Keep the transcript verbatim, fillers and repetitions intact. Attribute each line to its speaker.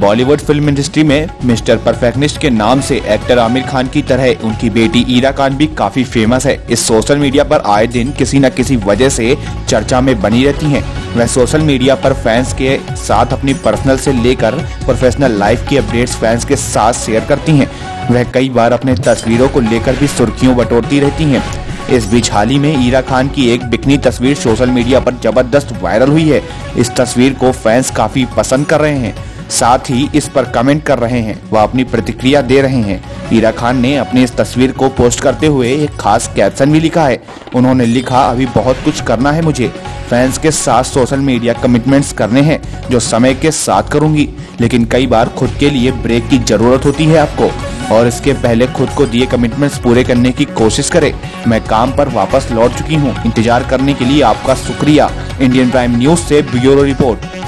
Speaker 1: Bollywood film industry में mister perfectionist के नाम से एक्टर आमिर खान की तरह उनकी बेटी ईरा खान भी काफी फेमस है। इस सोशल मीडिया पर आए दिन किसी न किसी वजह से चर्चा में बनी रहती हैं। वह सोशल मीडिया पर फैंस के साथ अपनी पर्सनल से लेकर प्रोफेशनल लाइफ की अपडेट्स फैंस के साथ शेयर करती हैं। वह कई बार अपने तस्वीरों को लेकर भी सुर्खियों बटोरती रहती हैं। इस बीच हाल ही में ईरा खान की एक बिकनी तस्वीर सोशल मीडिया पर जबरदस्त वायरल हुई है। इस तस्वीर को फैंस काफी पसंद कर रहे हैं, साथ ही इस पर कमेंट कर रहे हैं, वह अपनी प्रतिक्रिया दे रहे हैं। ईरा खान ने अपनी इस तस्वीर को पोस्ट करते हुए एक खास कैप्शन भी लिखा है। उन्होंने लिखा, अभी बहुत कुछ करना है मुझे, फैंस के साथ सोशल मीडिया कमिटमेंट्स करने हैं जो समय के साथ करूंगी, लेकिन कई बार खुद के लिए ब्रेक की जरूरत होती है आपको, और इसके पहले खुद को दिए कमिटमेंट्स पूरे करने की कोशिश करें। मैं काम पर वापस लौट चुकी हूं। इंतजार करने के लिए आपका शुक्रिया। इंडियन प्राइम न्यूज से ब्यूरो रिपोर्ट।